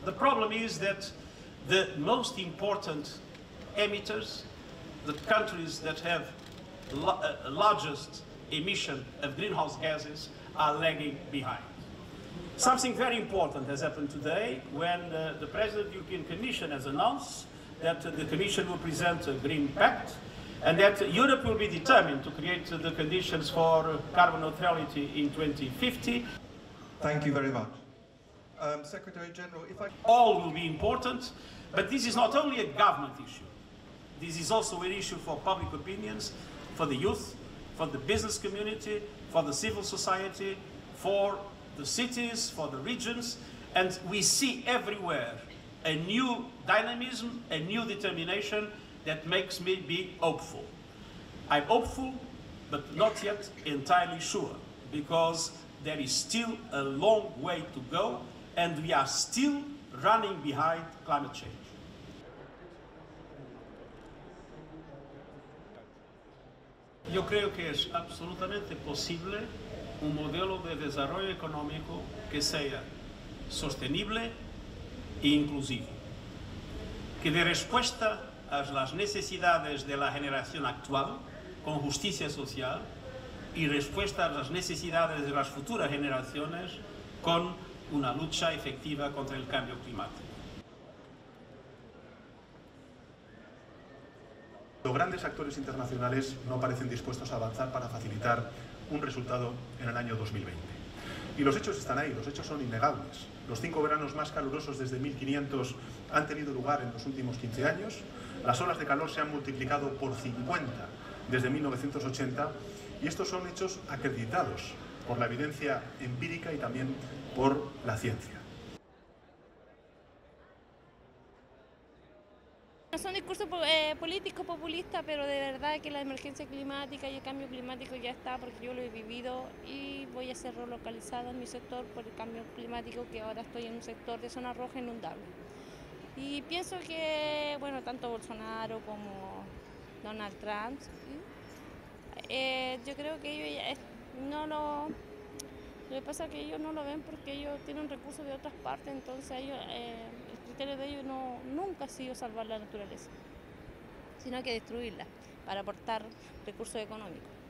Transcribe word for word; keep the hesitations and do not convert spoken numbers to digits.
The problem is that the most important emitters, the countries that have the uh, largest emission of greenhouse gases, are lagging behind. Something very important has happened today when uh, the President of the European Commission has announced that uh, the Commission will present a Green Pact and that uh, Europe will be determined to create uh, the conditions for uh, carbon neutrality in twenty fifty. Thank you very much. Um, Secretary General, if I... All will be important, but this is not only a government issue. This is also an issue for public opinions, for the youth, for the business community, for the civil society, for the cities, for the regions, and we see everywhere a new dynamism, a new determination that makes me be hopeful. I'm hopeful, but not yet entirely sure, because there is still a long way to go, and we are still running behind climate change. Yo creo que es absolutamente posible un modelo de desarrollo económico que sea sostenible e inclusivo, que dé respuesta a las necesidades de la generación actual con justicia social y respuesta a las necesidades de las futuras generaciones con una lucha efectiva contra el cambio climático. Los grandes actores internacionales no parecen dispuestos a avanzar para facilitar un resultado en el año dos mil veinte. Y los hechos están ahí, los hechos son innegables. Los cinco veranos más calurosos desde mil quinientos han tenido lugar en los últimos quince años, las olas de calor se han multiplicado por cincuenta desde mil novecientos ochenta y estos son hechos acreditados por la evidencia empírica y también por la ciencia. Son discursos eh, políticos populistas, pero de verdad que la emergencia climática y el cambio climático ya está, porque yo lo he vivido y voy a ser relocalizada en mi sector por el cambio climático, que ahora estoy en un sector de zona roja inundable. Y pienso que, bueno, tanto Bolsonaro como Donald Trump, eh, yo creo que ellos no lo... Lo que pasa es que ellos no lo ven porque ellos tienen recursos de otras partes, entonces ellos, eh, el criterio de ellos no, nunca ha sido salvar la naturaleza, sino que destruirla para aportar recursos económicos.